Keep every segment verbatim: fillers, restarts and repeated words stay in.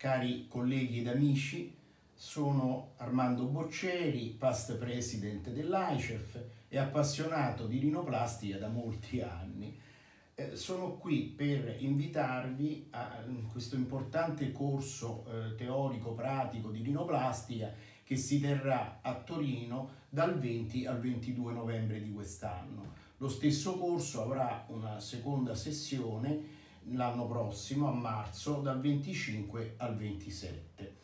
Cari colleghi ed amici, sono Armando Bocceri, past president dell'A I C E F e appassionato di rinoplastica da molti anni. Eh, sono qui per invitarvi a questo importante corso eh, teorico-pratico di rinoplastica che si terrà a Torino dal venti al ventidue novembre di quest'anno. Lo stesso corso avrà una seconda sessione l'anno prossimo, a marzo, dal venticinque al ventisette.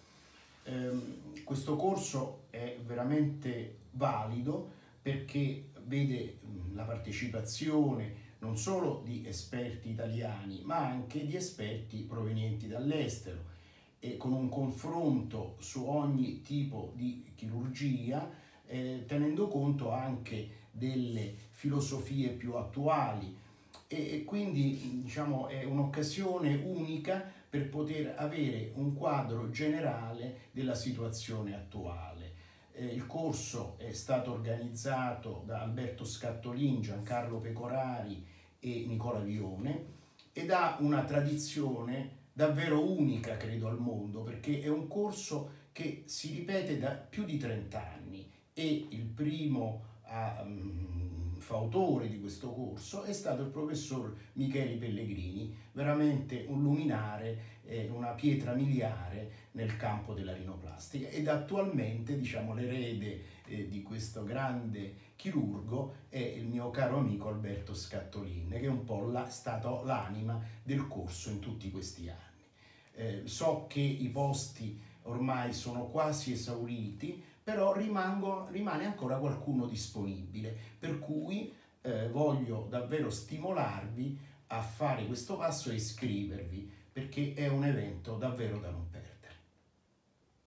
Eh, questo corso è veramente valido perché vede la partecipazione non solo di esperti italiani, ma anche di esperti provenienti dall'estero, e con un confronto su ogni tipo di chirurgia, eh, tenendo conto anche delle filosofie più attuali. E quindi, diciamo, è un'occasione unica per poter avere un quadro generale della situazione attuale. Eh, il corso è stato organizzato da Alberto Scattolin, Giancarlo Pecorari e Nicola Vione ed ha una tradizione davvero unica, credo, al mondo, perché è un corso che si ripete da più di trenta anni e il primo a um, fautore di questo corso è stato il professor Michele Pellegrini, veramente un luminare, eh, una pietra miliare nel campo della rinoplastica, ed attualmente, diciamo, l'erede eh, di questo grande chirurgo è il mio caro amico Alberto Scattolin, che è un po' la, stato l'anima del corso in tutti questi anni. Eh, so che i posti ormai sono quasi esauriti, però rimango, rimane ancora qualcuno disponibile, per cui eh, voglio davvero stimolarvi a fare questo passo e iscrivervi, perché è un evento davvero da non perdere.